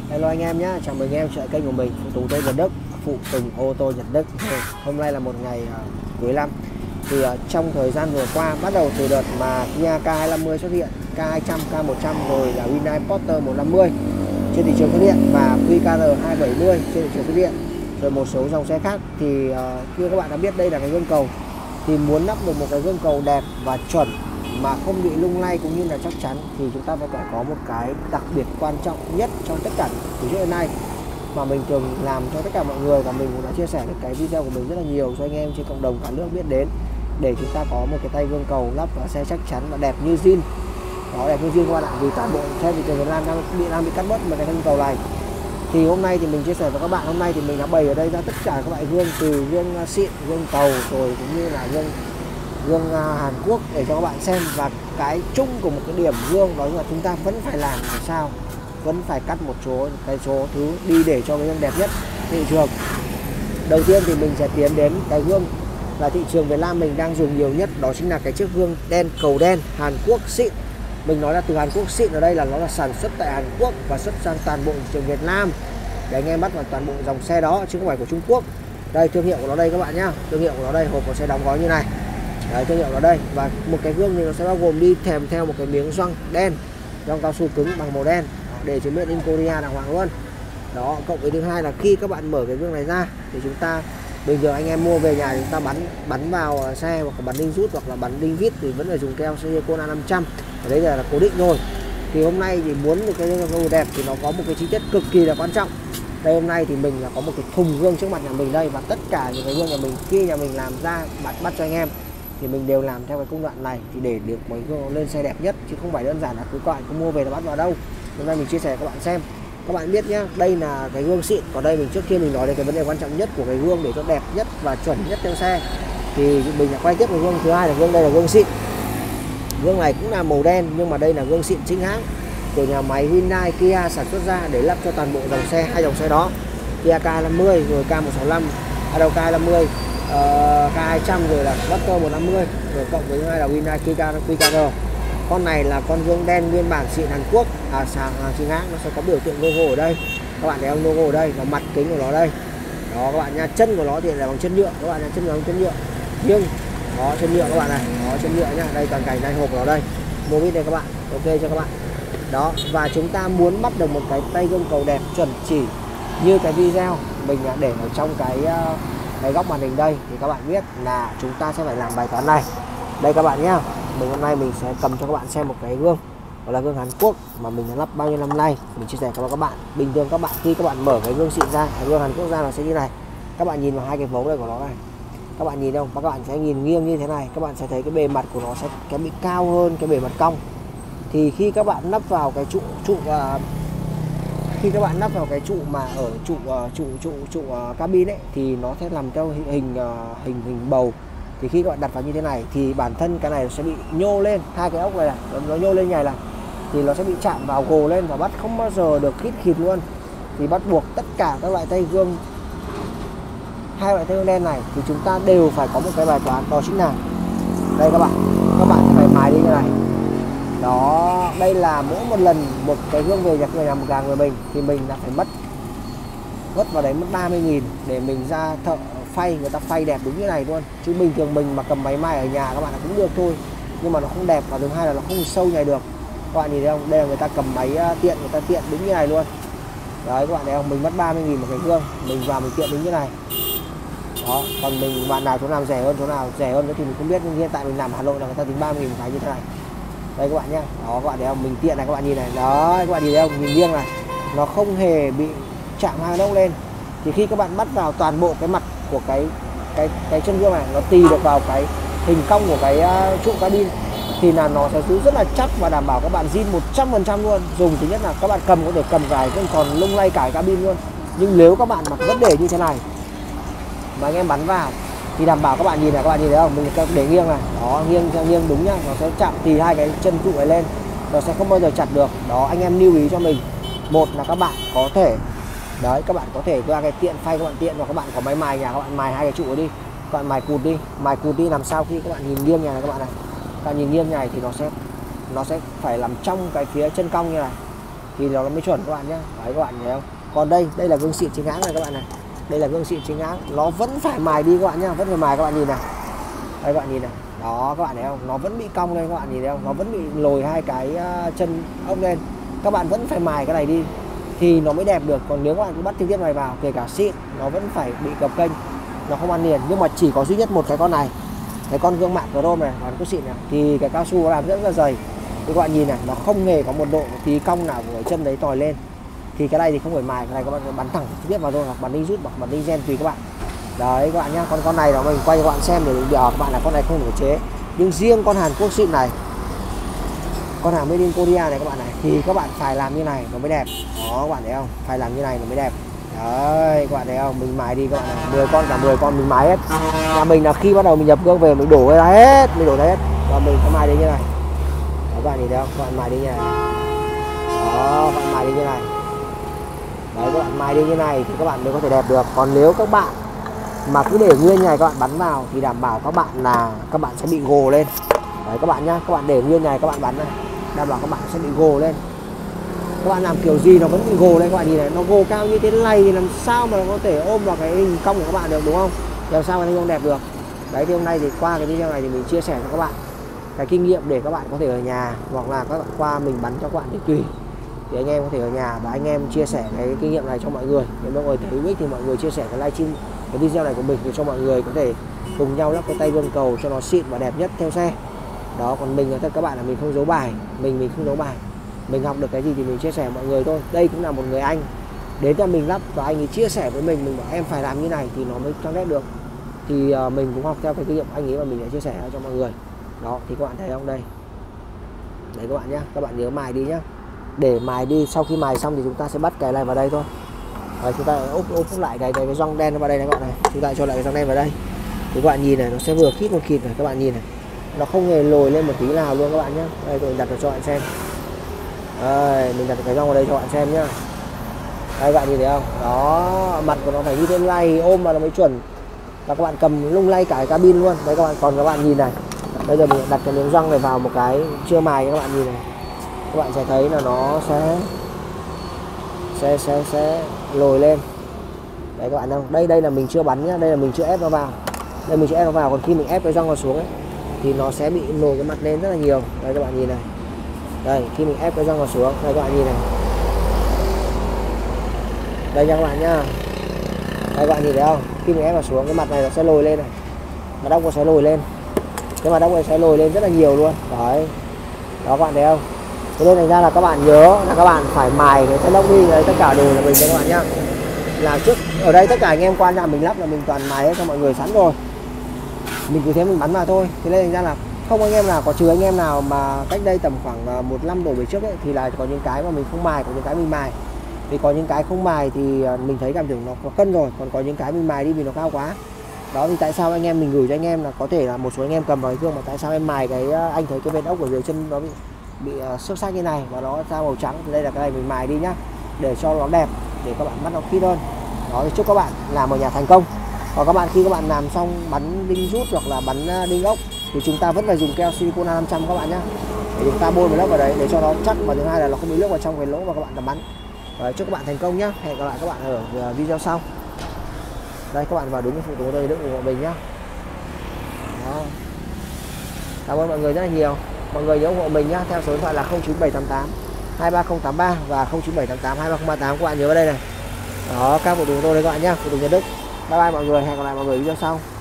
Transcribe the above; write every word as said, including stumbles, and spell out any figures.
Hello anh em nhé, chào mừng em trở lại kênh của mình, Phụ Tùng Tôi Nhật Đức, Phụ Tùng ô tô Nhật Đức. Hôm nay là một ngày uh, cuối năm. Thì uh, trong thời gian vừa qua, bắt đầu từ đợt mà Kia K hai năm mươi xuất hiện, K hai trăm, K một trăm, rồi là Hyundai Porter một năm mươi trên thị trường xuất hiện, và Q K R hai bảy mươi trên thị trường xuất hiện, rồi một số dòng xe khác. Thì uh, như các bạn đã biết, đây là cái gương cầu. Thì muốn lắp được một cái gương cầu đẹp và chuẩn mà không bị lung lay cũng như là chắc chắn, thì chúng ta phải có một cái đặc biệt quan trọng nhất trong tất cả từ trước đến nay mà mình thường làm cho tất cả mọi người, và mình cũng đã chia sẻ được cái video của mình rất là nhiều cho anh em trên cộng đồng cả nước biết đến, để chúng ta có một cái tay gương cầu lắp vào xe chắc chắn và đẹp như zin. Đó, đẹp như zin các bạn ạ, vì toàn bộ xe thị trường Việt Nam đang bị đang bị cắt bớt một cái gương cầu này. Thì hôm nay thì mình chia sẻ với các bạn, hôm nay thì mình đã bày ở đây ra tất cả các loại gương, từ gương xịn, gương cầu, rồi cũng như là gương gương Hàn Quốc để cho các bạn xem. Và cái chung của một cái điểm gương đó là chúng ta vẫn phải làm làm sao, vẫn phải cắt một số cái số thứ đi để cho cái gương đẹp nhất thị trường. Đầu tiên thì mình sẽ tiến đến cái gương là thị trường Việt Nam mình đang dùng nhiều nhất, đó chính là cái chiếc gương đen cầu đen Hàn Quốc xịn. Mình nói là từ Hàn Quốc xịn ở đây là nó là sản xuất tại Hàn Quốc và xuất sang toàn bộ thị trường Việt Nam để anh em bắt vào toàn bộ dòng xe đó, chứ không phải của Trung Quốc. Đây, thương hiệu của nó đây các bạn nhá, thương hiệu của nó đây, hộp của xe đóng gói như này. Đấy, thương hiệu nó đây. Và một cái gương thì nó sẽ bao gồm đi kèm theo một cái miếng gioăng đen, gioăng cao su cứng bằng màu đen để chứng minh in Korea đàng hoàng luôn. Đó, cộng với thứ hai là khi các bạn mở cái gương này ra thì chúng ta bình thường anh em mua về nhà chúng ta bắn bắn vào xe, hoặc là bắn đinh rút, hoặc là bắn đinh vít thì vẫn phải dùng keo silicone A năm trăm. Ở đấy là, là cố định rồi. Thì hôm nay thì muốn một cái gương đẹp thì nó có một cái chi tiết cực kỳ là quan trọng. Đây, hôm nay thì mình là có một cái thùng gương trước mặt nhà mình đây, và tất cả những cái gương nhà mình khi nhà mình làm ra bắt bắt cho anh em thì mình đều làm theo cái công đoạn này, thì để được mấy gương lên xe đẹp nhất, chứ không phải đơn giản là cứ gọi cứ mua về là bắt vào đâu. Hôm nay mình chia sẻ các bạn xem, các bạn biết nhá, đây là cái gương xịn. Còn đây mình trước kia mình nói đến cái vấn đề quan trọng nhất của cái gương để cho đẹp nhất và chuẩn nhất theo xe, thì mình đã quay tiếp cái gương thứ hai là gương đây là gương xịn. Gương này cũng là màu đen, nhưng mà đây là gương xịn chính hãng của nhà máy Hyundai Kia sản xuất ra để lắp cho toàn bộ dòng xe, hai dòng xe đó, Kia K hai năm mươi rồi K một sáu lăm, à đâu K hai năm mươi, uh, K hai trăm, rồi là Porter một năm mươi, rồi cộng với hai là Hyundai Q K R. Con này là con gương đen nguyên bản xịn Hàn Quốc, à hàng hàng chính hãng. Nó sẽ có biểu tượng logo ở đây, các bạn thấy không, logo ở đây, và mặt kính của nó đây. Đó các bạn nha, chân của nó thì là bằng chân nhựa, các bạn nha, chân nhựa bằng chân nhựa. Nhưng đó, chân nhựa các bạn này, đó chân nhựa nhá, đây toàn cảnh đây, hộp của nó đây, mô vít đây các bạn, ok cho các bạn. Đó, và chúng ta muốn bắt được một cái tay gương cầu đẹp chuẩn chỉ như cái video mình đã để ở trong cái cái góc màn hình đây, thì các bạn biết là chúng ta sẽ phải làm bài toán này. Đây các bạn nhá, mình hôm nay mình sẽ cầm cho các bạn xem một cái gương, đó là gương Hàn Quốc mà mình đã lắp bao nhiêu năm nay. Mình chia sẻ với các bạn, bình thường các bạn khi các bạn mở cái gương xịn ra, cái gương Hàn Quốc ra, nó sẽ như này. Các bạn nhìn vào hai cái vấu đây của nó này, các bạn nhìn không, và các bạn sẽ nhìn nghiêng như thế này, các bạn sẽ thấy cái bề mặt của nó sẽ cái bị cao hơn cái bề mặt cong. Thì khi các bạn lắp vào cái trụ trụ uh, khi các bạn lắp vào cái trụ mà ở trụ uh, trụ trụ trụ uh, cabin ấy, thì nó sẽ làm theo hình hình uh, hình hình bầu. Thì khi các bạn đặt vào như thế này thì bản thân cái này sẽ bị nhô lên, hai cái ốc này, này nó nhô lên nhảy này, thì nó sẽ bị chạm vào gồ lên và bắt không bao giờ được khít khịt luôn. Thì bắt buộc tất cả các loại tay gương, hai loại tay gương đen này thì chúng ta đều phải có một cái bài toán, đó chính là đây các bạn, các bạn phải mài đi như này. Đó, đây là mỗi một lần một cái gương về nhập người làm một gàng người mình thì mình đã phải mất mất vào đấy mất ba mươi nghìn để mình ra thợ phay, người ta phay đẹp đúng như này luôn. Chứ bình thường mình mà cầm máy may ở nhà các bạn là cũng được thôi, nhưng mà nó không đẹp, và thứ hai là nó không sâu nhảy được. Các bạn nhìn thấy không, đây là người ta cầm máy tiện, người ta tiện đúng như này luôn. Đấy các bạn thấy không, mình mất ba mươi nghìn một cái gương, mình vào mình tiện đúng như này. Đó, còn mình bạn nào chỗ nào rẻ hơn, chỗ nào rẻ hơn nữa thì mình không biết, nhưng hiện tại mình làm Hà Nội là người ta tính ba mươi nghìn một cái như thế này. Đây các bạn nhá, đó các bạn thấy không, mình tiện này, các bạn nhìn này, đó các bạn nhìn thấy không, nhìn nghiêng này, nó không hề bị chạm hai ốc lên. Thì khi các bạn bắt vào toàn bộ cái mặt của cái cái cái chân gương này, nó tì được vào cái hình cong của cái uh, trụ cabin, thì là nó sẽ giữ rất là chắc và đảm bảo các bạn zin một trăm phần trăm luôn. Dùng thứ nhất là các bạn cầm có thể cầm dài vẫn còn lung lay cả cabin luôn. Nhưng nếu các bạn mặc vấn đề như thế này mà anh em bắn vào thì đảm bảo, các bạn nhìn này, các bạn nhìn thấy không, mình để nghiêng này, đó nghiêng theo nghiêng đúng nhá, nó sẽ chạm tì hai cái chân trụ ấy lên, nó sẽ không bao giờ chặt được. Đó, anh em lưu ý cho mình, một là các bạn có thể đấy, các bạn có thể qua cái tiện phay, các bạn tiện, và các bạn có máy mài nhà, các bạn mài hai cái trụ ấy đi, các bạn mài cụt đi, mài cụt đi làm sao khi các bạn nhìn nghiêng nhà này, các bạn này, các bạn nhìn nghiêng này thì nó sẽ nó sẽ phải làm trong cái phía chân cong như này. thì nó mới chuẩn các bạn nhé. Đấy các bạn thấy không? Còn đây đây là gương xịn chính hãng này các bạn này, đây là gương xịn chính hãng, nó vẫn phải mài đi các bạn nhá, vẫn phải mài các bạn nhìn này. Đây các bạn nhìn này, đó các bạn thấy không, nó vẫn bị cong lên các bạn nhìn thấy không, nó vẫn bị lồi hai cái chân ốc lên, các bạn vẫn phải mài cái này đi thì nó mới đẹp được. Còn nếu các bạn cứ bắt trực tiếp này vào, kể cả xịn nó vẫn phải bị gập kênh, nó không ăn liền. Nhưng mà chỉ có duy nhất một cái con này, cái con gương mạn chrome này, còn cái xịn này thì cái cao su nó làm rất là dày, thì các bạn nhìn này, nó không hề có một độ một tí cong nào của chân đấy tòi lên. Thì cái này thì không phải mài, cái này các bạn bắn thẳng trực tiếp vào thôi, hoặc bắn đinh rút hoặc bắn đinh gen tùy các bạn. Đấy các bạn nhá. Còn con này là mình quay cho các bạn xem để mình bảo các bạn là con này không thể chế. Nhưng riêng con Hàn Quốc xịn này, con hàng made in Korea này các bạn này, thì các bạn phải làm như này nó mới đẹp. Đó các bạn thấy không, phải làm như này nó mới đẹp. Đấy các bạn thấy không, mình mài đi các bạn này, mười con cả mười con mình mài hết. Nhà mình là khi bắt đầu mình nhập gương về mình đổ ra hết, mình đổ ra hết và mình có mài đi như này. Đó, các bạn nhìn thấy không, các bạn mài đi như này. Đó, các bạn mài đi như này. Đấy các bạn mài đi như này thì các bạn mới có thể đẹp được. Còn nếu các bạn mà cứ để nguyên này các bạn bắn vào thì đảm bảo các bạn là các bạn sẽ bị gồ lên. Đấy các bạn nhá, các bạn để nguyên này các bạn bắn này, đảm bảo các bạn sẽ bị gồ lên. Các bạn làm kiểu gì nó vẫn bị gồ lên các bạn nhìn này, nó gồ cao như thế này thì làm sao mà nó có thể ôm vào cái hình cong của các bạn được, đúng không? Làm sao mà nó không đẹp được. Đấy thì hôm nay thì qua cái video này thì mình chia sẻ cho các bạn cái kinh nghiệm để các bạn có thể ở nhà, hoặc là các bạn qua mình bắn cho các bạn thì tùy, thì anh em có thể ở nhà và anh em chia sẻ cái kinh nghiệm này cho mọi người. Nếu mọi người thấy hữu ích thì mọi người chia sẻ cái livestream, cái video này của mình để cho mọi người có thể cùng nhau lắp cái tay gương cầu cho nó xịn và đẹp nhất theo xe. Đó, còn mình là thật các bạn là mình không giấu bài, mình mình không giấu bài, mình học được cái gì thì mình chia sẻ mọi người thôi. Đây cũng là một người anh đến cho mình lắp và anh ấy chia sẻ với mình, mình bảo em phải làm như này thì nó mới cho nét được. Thì uh, mình cũng học theo cái kinh nghiệm anh ấy và mình đã chia sẻ cho mọi người. Đó thì các bạn thấy không, đây đấy các bạn nhé, các bạn nhớ mài đi nhá. Để mài đi, sau khi mài xong thì chúng ta sẽ bắt cái này vào đây thôi. Rồi chúng ta úp úp lại cái cái cái gioăng đen vào đây này các bạn này, chúng ta cho lại cái gioăng đen vào đây thì các bạn nhìn này, nó sẽ vừa khít một kịt này, các bạn nhìn này, nó không hề lồi lên một tí nào luôn các bạn nhé. Đây tôi đặt vào cho bạn xem. Đây, mình đặt cái gioăng vào đây cho bạn xem nhá. Đây các bạn nhìn thấy không, đó, mặt của nó phải như thế này, ôm vào nó mới chuẩn, và các bạn cầm lung lay cả cái cabin luôn. Đấy các bạn, còn các bạn nhìn này, bây giờ mình đặt cái miếng gioăng này vào một cái chưa mài, các bạn nhìn này, các bạn sẽ thấy là nó sẽ sẽ sẽ sẽ lồi lên. Đấy các bạn đâu, đây đây là mình chưa bắn nhá, đây là mình chưa ép nó vào, đây mình chưa ép nó vào, còn khi mình ép cái gioăng vào xuống ấy thì nó sẽ bị nổi cái mặt lên rất là nhiều. Đây các bạn nhìn này, đây khi mình ép cái gioăng vào xuống, đây các bạn nhìn này, đây nha các bạn nhá, đây các bạn nhìn thấy không, khi mình ép vào xuống cái mặt này nó sẽ lồi lên này, mặt ốc nó sẽ lồi lên, cái mặt ốc này sẽ lồi lên rất là nhiều luôn. Đấy, đó các bạn thấy không. Thế nên thành ra là các bạn nhớ là các bạn phải mài cái chân ốc đi. Đấy, tất cả đồ là mình cho các bạn nhá, là trước ở đây tất cả anh em qua nhà mình lắp là mình toàn mài hết cho mọi người sẵn rồi, mình cứ thế mình bắn vào thôi. Thế nên thành ra là không anh em nào, có trừ anh em nào mà cách đây tầm khoảng một năm đổ về trước ấy, thì là có những cái mà mình không mài, có những cái mình mài. Vì có những cái không mài thì mình thấy cảm tưởng nó có cân rồi, còn có những cái mình mài đi vì nó cao quá. Đó thì tại sao anh em mình gửi cho anh em là có thể là một số anh em cầm vào cái gương mà tại sao em mài cái anh thấy cái vết ốc ở dưới chân nó bị bị xước xác như này và nó ra màu trắng, thì đây là cái này mình mài đi nhá, để cho nó đẹp, để các bạn bắt nó kỹ hơn. Đó thì chúc các bạn làm ở nhà thành công. Còn các bạn khi các bạn làm xong bắn đinh rút hoặc là bắn đinh ốc thì chúng ta vẫn phải dùng keo silicone A năm trăm các bạn nhé, để chúng ta bôi một lớp vào đấy để cho nó chắc, và thứ hai là nó không bị nước vào trong cái lỗ mà các bạn tầm bắn. Rồi, chúc các bạn thành công nhé, hẹn gặp lại các bạn ở video sau. Đây các bạn vào đúng cái phụ tùng tôi đừng ủng hộ mình nhá. Đó, cảm ơn mọi người rất là nhiều. Mọi người nhớ ủng hộ mình nhá, theo số điện thoại là không chín bảy tám tám hai ba không tám ba và không chín bảy tám tám hai ba không ba tám, các bạn nhớ vào đây này. Đó, các phụ tùng tôi đây các bạn nhá, phụ tùng Nhật Đức. Bye bye mọi người, hẹn gặp lại mọi người video sau.